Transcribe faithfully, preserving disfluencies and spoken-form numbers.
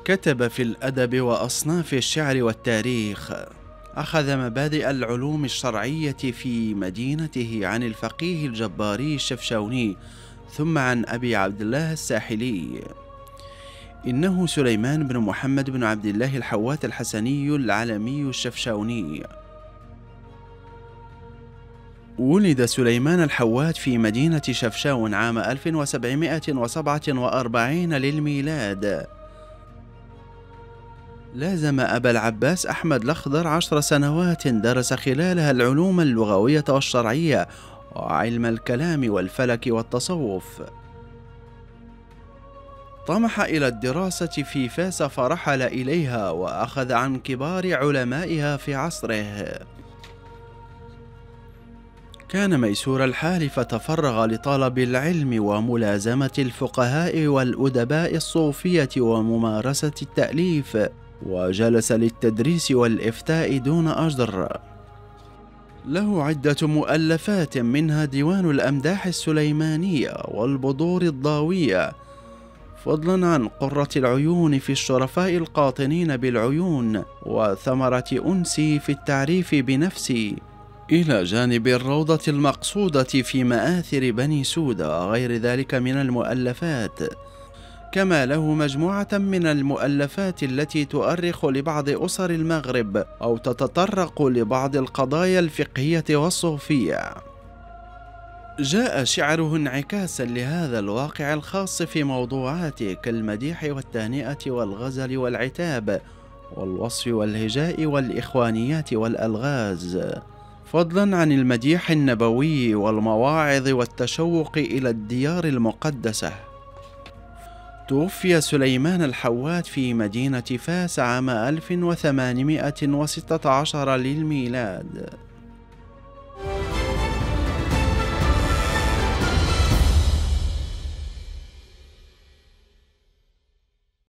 كتب في الأدب وأصناف الشعر والتاريخ. أخذ مبادئ العلوم الشرعية في مدينته عن الفقيه الجباري الشفشاوني، ثم عن أبي عبد الله الساحلي. إنه سليمان بن محمد بن عبد الله الحوات الحسني العلمي الشفشاوني. ولد سليمان الحوات في مدينة شفشاون عام ألف وسبعمائة وسبعة وأربعين للميلاد. لازم أبا العباس أحمد الأخضر عشر سنوات، درس خلالها العلوم اللغوية والشرعية وعلم الكلام والفلك والتصوف. طمح إلى الدراسة في فاس فرحل إليها وأخذ عن كبار علمائها في عصره. كان ميسور الحال فتفرغ لطلب العلم وملازمة الفقهاء والأدباء الصوفية وممارسة التأليف، وجلس للتدريس والإفتاء دون أجر. له عدة مؤلفات، منها ديوان الأمداح السليمانية والبدور الضاوية، فضلا عن قرة العيون في الشرفاء القاطنين بالعيون، وثمرة أنسي في التعريف بنفسي، إلى جانب الروضة المقصودة في مآثر بني سودة وغير ذلك من المؤلفات. كما له مجموعة من المؤلفات التي تؤرخ لبعض أسر المغرب أو تتطرق لبعض القضايا الفقهية والصوفية. جاء شعره انعكاسا لهذا الواقع الخاص في موضوعاته كالمديح والتهنئة والغزل والعتاب والوصف والهجاء والإخوانيات والألغاز، فضلا عن المديح النبوي والمواعظ والتشوق إلى الديار المقدسة. توفي سليمان الحوات في مدينة فاس عام ألف وثمانمائة وستة عشر للميلاد.